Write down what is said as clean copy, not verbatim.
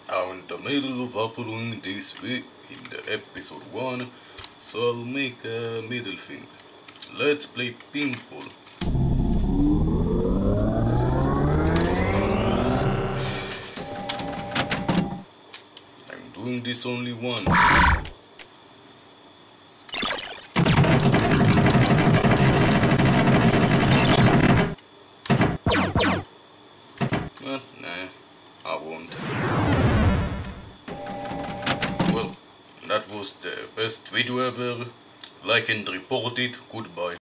I'm in the middle of uploading this in the episode 1, so I'll make a middle thing. Let's play Pinball. I'm doing this only once. But nah, I won't. Well, that was the best video ever. Like and report it. Goodbye.